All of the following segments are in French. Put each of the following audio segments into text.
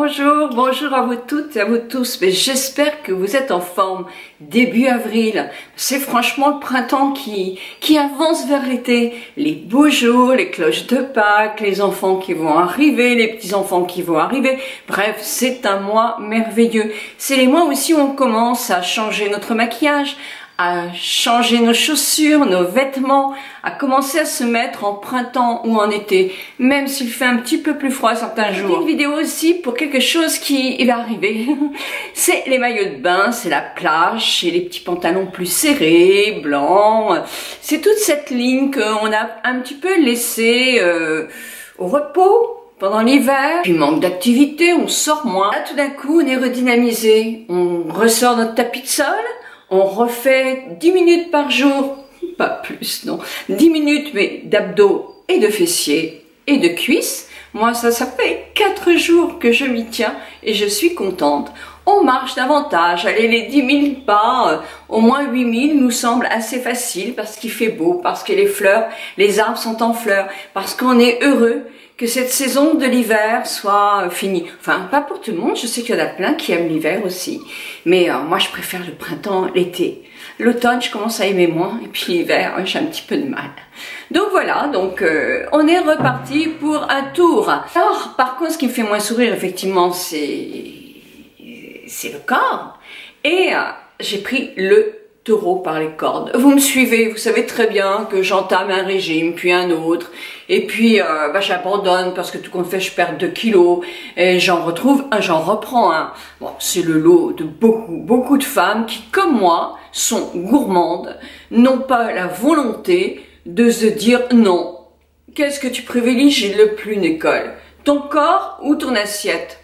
Bonjour, bonjour à vous toutes et à vous tous. Mais j'espère que vous êtes en forme. Début avril, c'est franchement le printemps qui avance vers l'été. Les beaux jours, les cloches de Pâques, les enfants qui vont arriver, les petits-enfants qui vont arriver. Bref, c'est un mois merveilleux. C'est les mois aussi où on commence à changer notre maquillage, à changer nos chaussures, nos vêtements, à commencer à se mettre en printemps ou en été, même s'il fait un petit peu plus froid certains jours. Une vidéo aussi pour quelque chose qui va arriver. C'est les maillots de bain, c'est la plage, c'est les petits pantalons plus serrés, blancs. C'est toute cette ligne qu'on a un petit peu laissée au repos pendant l'hiver, puis manque d'activité, on sort moins. Là tout d'un coup on est redynamisé, on ressort notre tapis de sol. On refait 10 minutes par jour, pas plus, non, 10 minutes, mais d'abdos et de fessiers et de cuisses. Moi, ça fait 4 jours que je m'y tiens et je suis contente. On marche davantage, allez, les 10 000 pas, au moins 8 000 nous semble assez facile parce qu'il fait beau, parce que les fleurs, les arbres sont en fleurs, parce qu'on est heureux que cette saison de l'hiver soit finie. Enfin, pas pour tout le monde, je sais qu'il y en a plein qui aiment l'hiver aussi. Mais moi, je préfère le printemps, l'été. L'automne, je commence à aimer moins. Et puis l'hiver, j'ai un petit peu de mal. Donc voilà, donc on est reparti pour un tour. Alors, par contre, ce qui me fait moins sourire, effectivement, c'est le corps. Et j'ai pris le taureau par les cordes. Vous me suivez, vous savez très bien que j'entame un régime, puis un autre, et puis j'abandonne parce que tout compte fait je perds 2 kilos, et j'en reprends un. Bon, c'est le lot de beaucoup de femmes qui, comme moi, sont gourmandes, n'ont pas la volonté de se dire non. Qu'est-ce que tu privilégies le plus, Nicole? Ton corps ou ton assiette?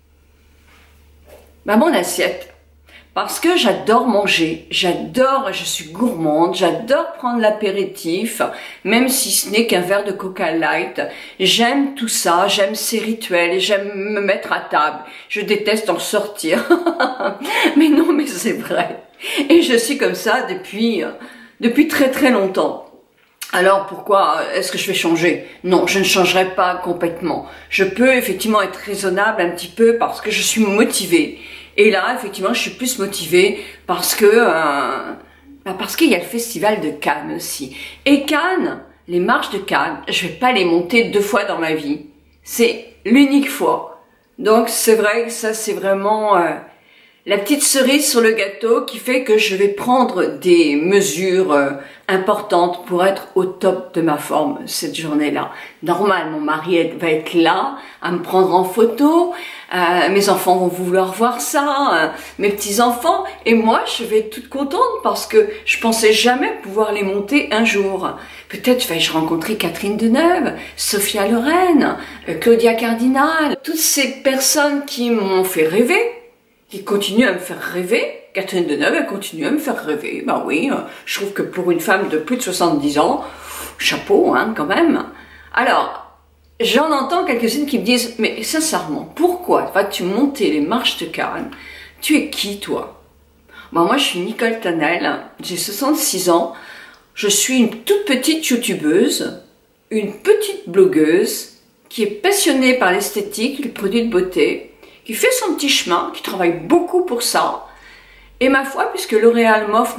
Bah, mon assiette. Parce que j'adore manger, je suis gourmande, j'adore prendre l'apéritif, même si ce n'est qu'un verre de Coca Light. J'aime tout ça, j'aime ces rituels, j'aime me mettre à table. Je déteste en sortir. Mais non, mais c'est vrai. Et je suis comme ça depuis très longtemps. Alors pourquoi est-ce que je vais changer? Non, je ne changerai pas complètement. Je peux effectivement être raisonnable un petit peu parce que je suis motivée. Et là, effectivement, je suis plus motivée parce que parce qu'il y a le festival de Cannes aussi. Et Cannes, les marches de Cannes, je vais pas les monter 2 fois dans ma vie. C'est l'unique fois. Donc c'est vrai que ça, c'est vraiment la petite cerise sur le gâteau qui fait que je vais prendre des mesures importantes pour être au top de ma forme cette journée-là. Normal, mon mari va être là à me prendre en photo, mes enfants vont vouloir voir ça, mes petits-enfants, et moi je vais être toute contente parce que je pensais jamais pouvoir les monter un jour. Peut-être vais-je rencontrer Catherine Deneuve, Sophia Loren, Claudia Cardinal, toutes ces personnes qui m'ont fait rêver, qui continue à me faire rêver. Catherine Deneuve, elle continue à me faire rêver. Ben oui, je trouve que pour une femme de plus de 70 ans, chapeau, hein, quand même. Alors, j'en entends quelques-unes qui me disent, mais sincèrement, pourquoi vas-tu monter les marches de Cannes? Tu es qui, toi? Ben, moi, je suis Nicole Tanel, j'ai 66 ans, je suis une toute petite youtubeuse, une petite blogueuse, qui est passionnée par l'esthétique, les produits de beauté, qui fait son petit chemin, qui travaille beaucoup pour ça. Et ma foi, puisque L'Oréal m'offre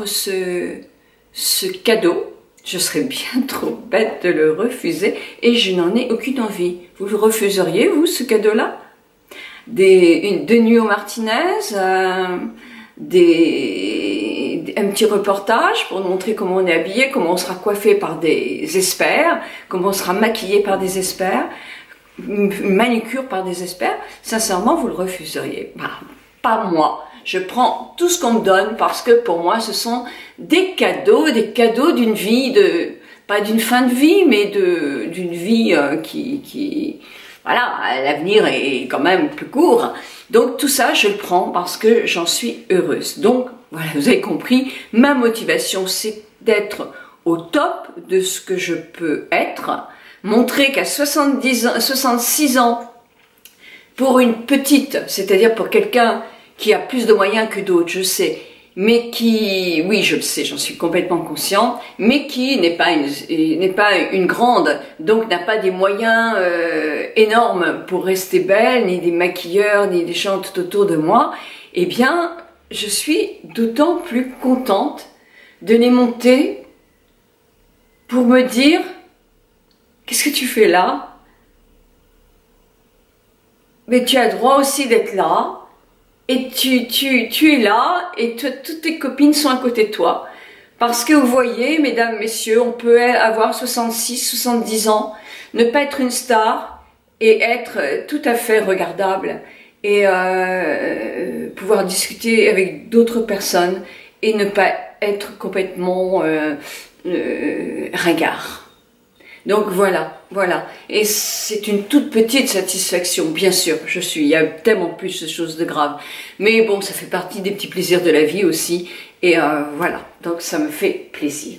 ce cadeau, je serais bien trop bête de le refuser et je n'en ai aucune envie. Vous le refuseriez, vous, ce cadeau-là? De Nuo Martinez, un petit reportage pour nous montrer comment on est habillé, comment on sera coiffé par des experts, comment on sera maquillé par des experts, une manicure par des experts. Sincèrement, vous le refuseriez? Bah, pas moi. Je prends tout ce qu'on me donne parce que pour moi, ce sont des cadeaux d'une vie pas d'une fin de vie, mais d'une vie voilà, l'avenir est quand même plus court. Donc tout ça, je le prends parce que j'en suis heureuse. Donc voilà, vous avez compris, ma motivation, c'est d'être au top de ce que je peux être. Montrer qu'à 66 ans, pour une petite, c'est-à-dire pour quelqu'un qui a plus de moyens que d'autres, je sais, mais qui, oui, je le sais, j'en suis complètement consciente, mais qui n'est pas une grande, donc n'a pas des moyens énormes pour rester belle, ni des maquilleurs, ni des gens tout autour de moi, eh bien, je suis d'autant plus contente de les monter pour me dire, qu'est-ce que tu fais là? Mais tu as le droit aussi d'être là. Et tu es là et toutes tes copines sont à côté de toi. Parce que vous voyez, mesdames, messieurs, on peut avoir 66, 70 ans, ne pas être une star et être tout à fait regardable et pouvoir discuter avec d'autres personnes et ne pas être complètement ringard. Donc voilà. Et c'est une toute petite satisfaction, bien sûr, il y a tellement plus de choses de graves. Mais bon, ça fait partie des petits plaisirs de la vie aussi. Et voilà, donc ça me fait plaisir.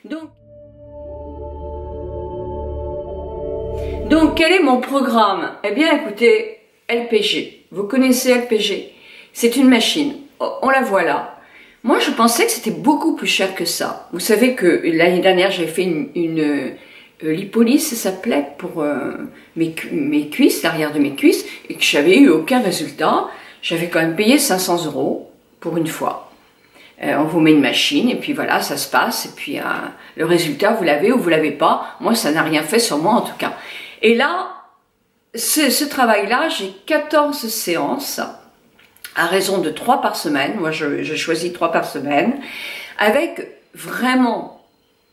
Donc quel est mon programme? Eh bien écoutez, LPG. Vous connaissez LPG? C'est une machine. On la voit là. Moi je pensais que c'était beaucoup plus cher que ça. Vous savez que l'année dernière j'avais fait une lipolyse, ça s'appelait, pour mes cuisses, l'arrière de mes cuisses, et que j'avais eu aucun résultat. J'avais quand même payé 500 € pour une fois. On vous met une machine et puis voilà, ça se passe. Et puis le résultat, vous l'avez ou vous l'avez pas. Moi, ça n'a rien fait sur moi en tout cas. Et là, ce travail-là, j'ai 14 séances à raison de 3 par semaine. Moi, je choisis 3 par semaine, avec vraiment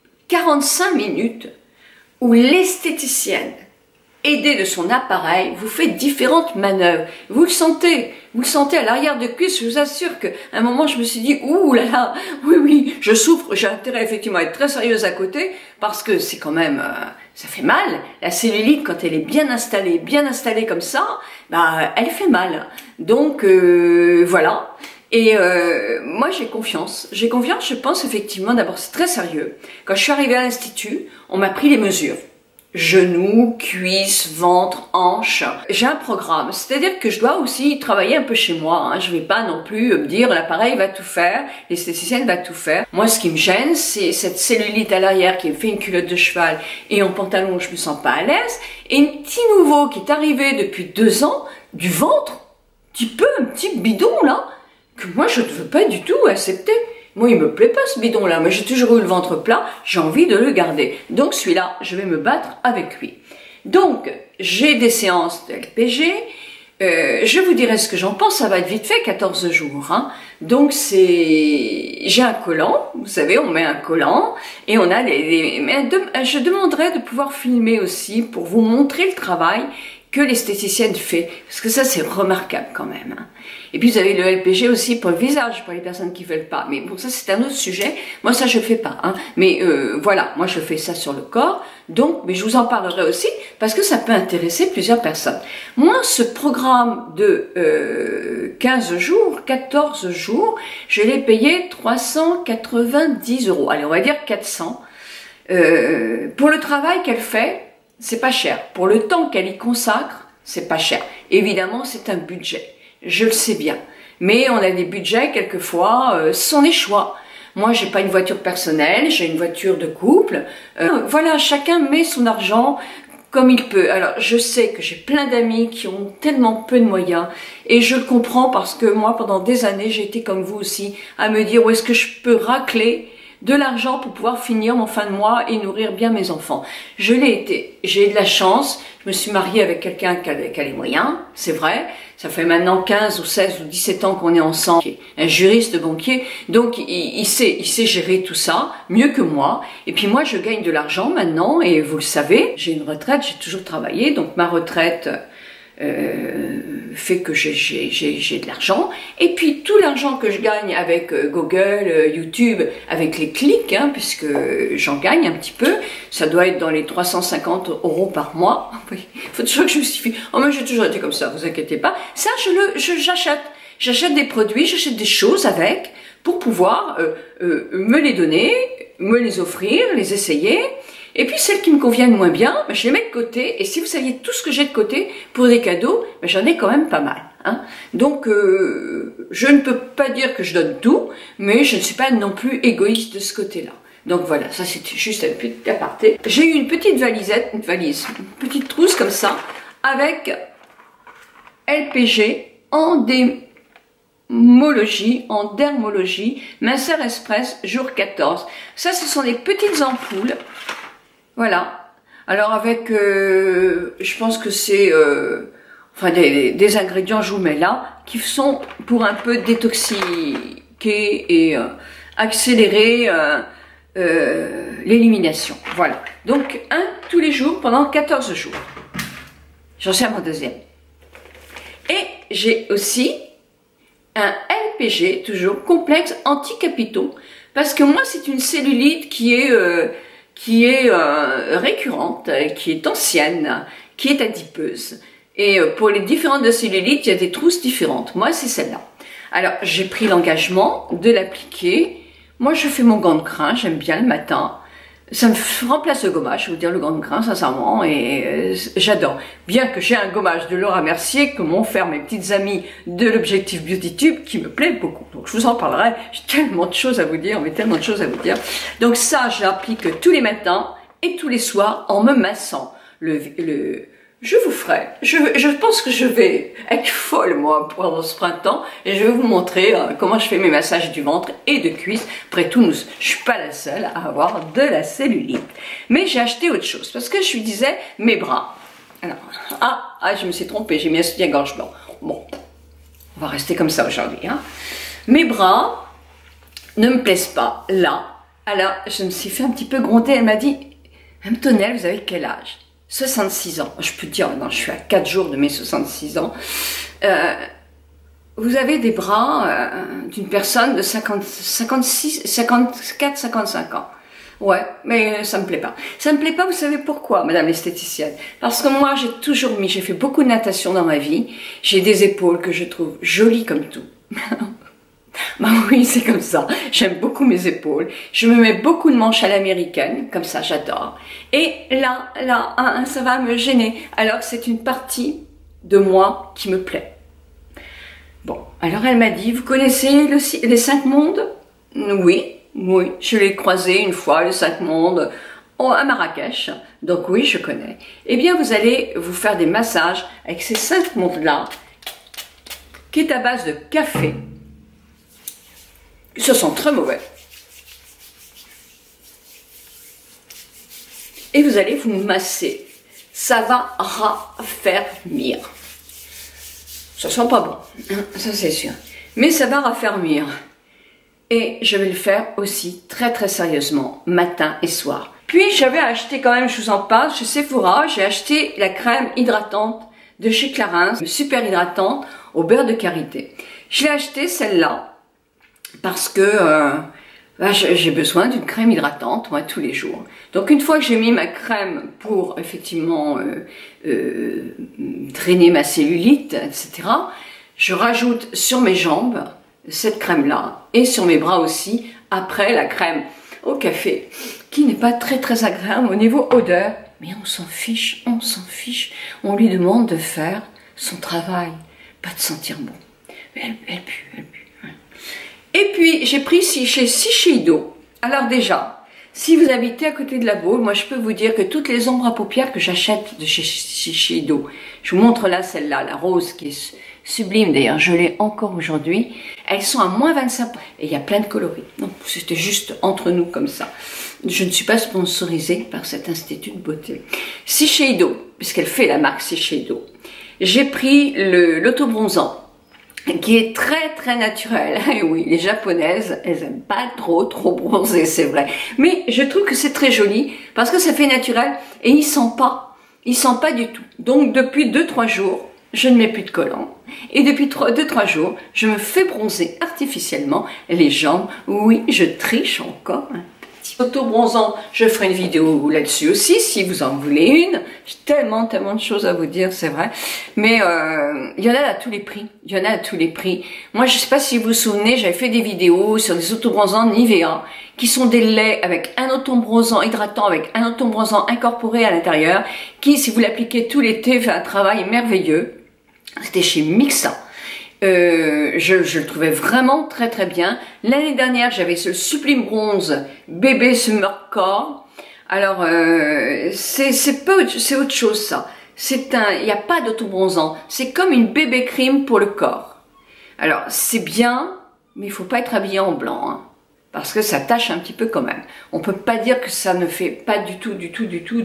45 minutes où l'esthéticienne, aidée de son appareil, vous fait différentes manœuvres. Vous le sentez à l'arrière de cuisse. Je vous assure qu'à un moment, je me suis dit, ouh là là, oui, je souffre, j'ai intérêt effectivement à être très sérieuse à côté, parce que c'est quand même, ça fait mal. La cellulite, quand elle est bien installée comme ça, bah, elle fait mal. Donc, voilà. Et moi j'ai confiance, je pense effectivement, d'abord c'est très sérieux. Quand je suis arrivée à l'institut, on m'a pris les mesures. Genoux, cuisses, ventre, hanches. J'ai un programme, c'est-à-dire que je dois aussi travailler un peu chez moi. Hein. Je vais pas non plus me dire l'appareil va tout faire, l'esthéticienne va tout faire. Moi ce qui me gêne, c'est cette cellulite à l'arrière qui me fait une culotte de cheval et en pantalon je me sens pas à l'aise. Et un petit nouveau qui est arrivé depuis 2 ans, du ventre, un petit bidon là, que moi je ne veux pas du tout accepter. Moi il me plaît pas ce bidon là, mais j'ai toujours eu le ventre plat, j'ai envie de le garder. Donc celui-là, je vais me battre avec lui. Donc j'ai des séances de LPG, je vous dirai ce que j'en pense, ça va être vite fait, 14 jours. Hein. Donc j'ai un collant, vous savez, on met un collant et on a je demanderai de pouvoir filmer aussi pour vous montrer le travail que l'esthéticienne fait, parce que ça c'est remarquable quand même. Hein. Et puis vous avez le LPG aussi pour le visage, pour les personnes qui veulent pas. Mais bon, ça c'est un autre sujet. Moi ça je fais pas. Hein. Mais voilà, moi je fais ça sur le corps. Donc, mais je vous en parlerai aussi parce que ça peut intéresser plusieurs personnes. Moi, ce programme de 15 jours, 14 jours, je l'ai payé 390 €. Allez, on va dire 400. Pour le travail qu'elle fait, c'est pas cher. Pour le temps qu'elle y consacre, c'est pas cher. Évidemment, c'est un budget. Je le sais bien. Mais on a des budgets, quelquefois, ce sont des choix. Moi, j'ai pas une voiture personnelle, j'ai une voiture de couple. Voilà, chacun met son argent comme il peut. Alors, je sais que j'ai plein d'amis qui ont tellement peu de moyens. Et je le comprends parce que moi, pendant des années, j'ai été comme vous aussi, à me dire où est-ce que je peux racler de l'argent pour pouvoir finir mon fin de mois et nourrir bien mes enfants. Je l'ai été. J'ai de la chance. Je me suis mariée avec quelqu'un qui a les moyens, c'est vrai. Ça fait maintenant 15 ou 16 ou 17 ans qu'on est ensemble. Un juriste banquier. Donc, il sait gérer tout ça mieux que moi. Et puis moi, je gagne de l'argent maintenant. Et vous le savez, j'ai une retraite, j'ai toujours travaillé. Donc, ma retraite fait que j'ai de l'argent. Et puis tout l'argent que je gagne avec Google, YouTube, avec les clics, hein, puisque j'en gagne un petit peu, ça doit être dans les 350 € par mois. Il faut toujours que je justifie. Oh, mais j'ai toujours été comme ça, vous inquiétez pas. Ça, j'achète. J'achète des produits, j'achète des choses avec pour pouvoir me les donner, me les offrir, les essayer. Et puis celles qui me conviennent moins bien, je les mets de côté. Et si vous saviez tout ce que j'ai de côté pour des cadeaux, j'en ai quand même pas mal. Hein. Donc, je ne peux pas dire que je donne tout, mais je ne suis pas non plus égoïste de ce côté-là. Donc voilà, ça c'était juste un petit aparté. J'ai eu une petite valisette, une petite trousse comme ça, avec LPG en dermologie, minceur express, jour 14. Ça, ce sont des petites ampoules. Voilà. Alors avec, je pense que c'est, enfin des ingrédients, je vous mets là, qui sont pour un peu détoxiquer et accélérer l'élimination. Voilà. Donc, un tous les jours pendant 14 jours. J'en suis à mon deuxième. Et j'ai aussi un LPG, toujours complexe anti-capitaux, parce que moi, c'est une cellulite qui est récurrente, qui est ancienne, qui est adipeuse. Et pour les différentes cellulites, il y a des trousses différentes. Moi, c'est celle-là. Alors, j'ai pris l'engagement de l'appliquer. Moi, je fais mon gant de crin, j'aime bien le matin. Ça me remplace le gommage, je veux dire, le gant de crin, sincèrement, et j'adore. Bien que j'ai un gommage de Laura Mercier que m'ont offert mes petites amies de l'Objectif Beauty Tube qui me plaît beaucoup. Donc, je vous en parlerai. J'ai tellement de choses à vous dire, mais tellement de choses à vous dire. Donc, ça, je l'applique tous les matins et tous les soirs en me massant. Je vous ferai, je pense que je vais être folle moi pendant ce printemps et je vais vous montrer comment je fais mes massages du ventre et de cuisses. Après tout, je suis pas la seule à avoir de la cellulite. Mais j'ai acheté autre chose parce que je lui disais mes bras. Alors, je me suis trompée, j'ai mis un soutien-gorge blanc. Bon, on va rester comme ça aujourd'hui. Hein. Mes bras ne me plaisent pas là. Alors, je me suis fait un petit peu gronder. Elle m'a dit, Mme Tonnelle, vous avez quel âge? 66 ans, je peux dire, non, je suis à 4 jours de mes 66 ans. Vous avez des bras d'une personne de 54, 55 ans. Ouais, mais ça me plaît pas. Ça me plaît pas, vous savez pourquoi, madame l'esthéticienne? Parce que moi, j'ai fait beaucoup de natation dans ma vie. J'ai des épaules que je trouve jolies comme tout. Bah oui, c'est comme ça. J'aime beaucoup mes épaules. Je me mets beaucoup de manches à l'américaine, comme ça, j'adore. Et là, ça va me gêner. Alors, c'est une partie de moi qui me plaît. Bon, alors elle m'a dit, vous connaissez les 5 mondes? Oui, je l'ai croisé une fois, les 5 mondes, à Marrakech. Donc oui, je connais. Eh bien, vous allez vous faire des massages avec ces 5 mondes-là, qui est à base de café. Ce sont très mauvais. Et vous allez vous masser. Ça va raffermir. Ça sent pas bon, hein, ça c'est sûr. Mais ça va raffermir. Et je vais le faire aussi très très sérieusement, matin et soir. Puis j'avais acheté quand même, je vous en parle, chez Sephora, j'ai acheté la crème hydratante de chez Clarins, super hydratante au beurre de karité. Je l'ai acheté celle-là. Parce que j'ai besoin d'une crème hydratante, moi, tous les jours. Donc, une fois que j'ai mis ma crème pour, effectivement, drainer ma cellulite, etc., je rajoute sur mes jambes cette crème-là et sur mes bras aussi, après la crème au café, qui n'est pas très, très agréable au niveau odeur. Mais on s'en fiche, on s'en fiche. On lui demande de faire son travail, pas de sentir bon. Mais elle pue, elle pue. Et puis, j'ai pris chez Shiseido. Alors déjà, si vous habitez à côté de la Baule, moi je peux vous dire que toutes les ombres à paupières que j'achète de chez Shiseido, je vous montre là celle-là, la rose qui est sublime d'ailleurs, je l'ai encore aujourd'hui, elles sont à moins 25%. Et il y a plein de coloris. Donc c'était juste entre nous comme ça. Je ne suis pas sponsorisée par cet institut de beauté. Shiseido, puisqu'elle fait la marque Shiseido, j'ai pris l'autobronzant, qui est très très naturel. Et oui, les japonaises, elles aiment pas trop bronzer, c'est vrai. Mais je trouve que c'est très joli parce que ça fait naturel et il sent pas du tout. Donc depuis 2-3 jours, je ne mets plus de collant. Et depuis 2-3 jours, je me fais bronzer artificiellement les jambes. Oui, je triche encore. Auto-bronzant, je ferai une vidéo là-dessus aussi, si vous en voulez une. J'ai tellement de choses à vous dire, c'est vrai. Mais il y en a à tous les prix. Il y en a à tous les prix. Moi, je sais pas si vous vous souvenez, j'avais fait des vidéos sur des autobronzants Nivea, qui sont des laits avec un autobronzant hydratant, avec un autobronzant incorporé à l'intérieur, qui, si vous l'appliquez tout l'été, fait un travail merveilleux. C'était chez Mixa. Je le trouvais vraiment très très bien. L'année dernière, j'avais ce Sublime Bronze Bébé Summer Core. Alors, c'est autre chose ça. Il n'y a pas d'autobronzant. C'est comme une bébé crème pour le corps. Alors, c'est bien, mais il faut pas être habillé en blanc, hein, parce que ça tâche un petit peu quand même. On peut pas dire que ça ne fait pas du tout et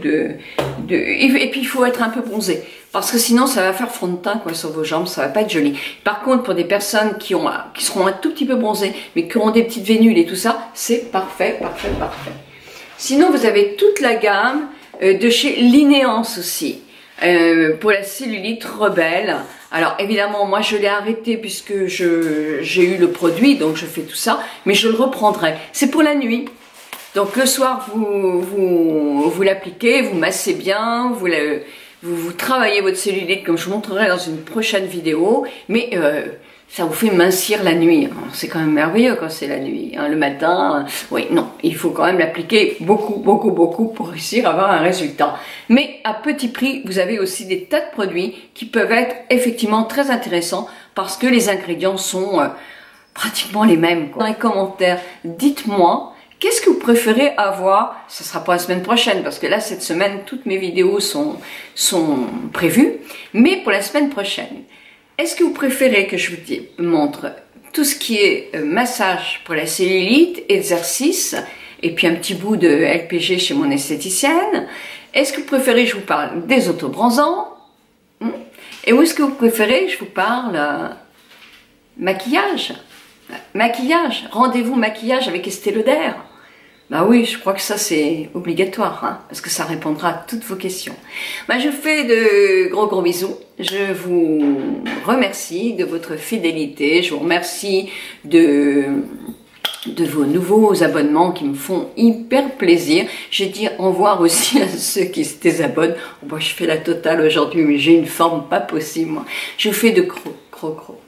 puis il faut être un peu bronzé, parce que sinon ça va faire fond de teint quoi sur vos jambes, ça va pas être joli. Par contre, pour des personnes qui seront un tout petit peu bronzées, mais qui auront des petites vénules et tout ça, c'est parfait, parfait, parfait. Sinon, vous avez toute la gamme de chez Linéance aussi, pour la cellulite rebelle. Alors évidemment, moi je l'ai arrêté puisque j'ai eu le produit, donc je fais tout ça, mais je le reprendrai. C'est pour la nuit. Donc le soir, vous l'appliquez, vous massez bien, vous travaillez votre cellulite comme je vous montrerai dans une prochaine vidéo, mais ça vous fait mincir la nuit. C'est quand même merveilleux quand c'est la nuit. Hein. Le matin, oui, non, il faut quand même l'appliquer beaucoup, beaucoup, beaucoup pour réussir à avoir un résultat. Mais à petit prix, vous avez aussi des tas de produits qui peuvent être effectivement très intéressants parce que les ingrédients sont pratiquement les mêmes. Quoi. Dans les commentaires, dites-moi, qu'est-ce que vous préférez avoir? Ce sera pas la semaine prochaine parce que là, cette semaine, toutes mes vidéos sont prévues. Mais pour la semaine prochaine, est-ce que vous préférez que je vous montre tout ce qui est massage pour la cellulite, exercice, et puis un petit bout de LPG chez mon esthéticienne? Est-ce que vous préférez que je vous parle des autobronzants? Et où est-ce que vous préférez que je vous parle maquillage? Maquillage, rendez-vous maquillage avec Estée Lauder. Bah oui, je crois que ça c'est obligatoire, hein, parce que ça répondra à toutes vos questions. Bah, je vous fais de gros bisous. Je vous remercie de votre fidélité. Je vous remercie de vos nouveaux abonnements qui me font hyper plaisir. J'ai dit au revoir aussi à ceux qui se désabonnent. Bon, je fais la totale aujourd'hui, mais j'ai une forme pas possible, moi. Je vous fais de gros